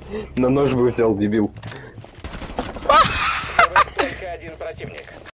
На нож бы взял, дебил. Только один противник.